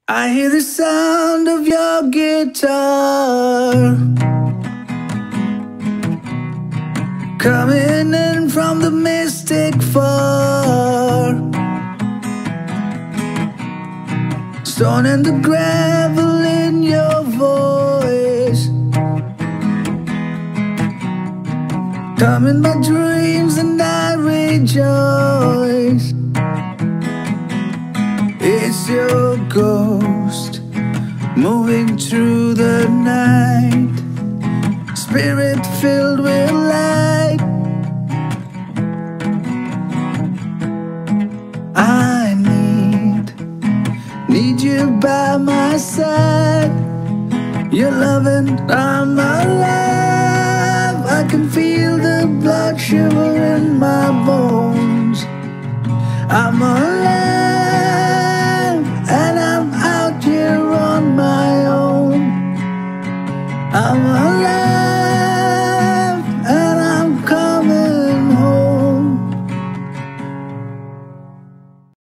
I hear the sound of your guitar coming in from the mystic far, stone and the gravel in your voice. Come in my dreams and I rejoice. It's your ghost moving through the night, spirit filled with light. I need you by my side. You're loving, I'm alive. I can feel the blood shiver in my bones. I'm alive, and I'm out here on my own. I'm alive.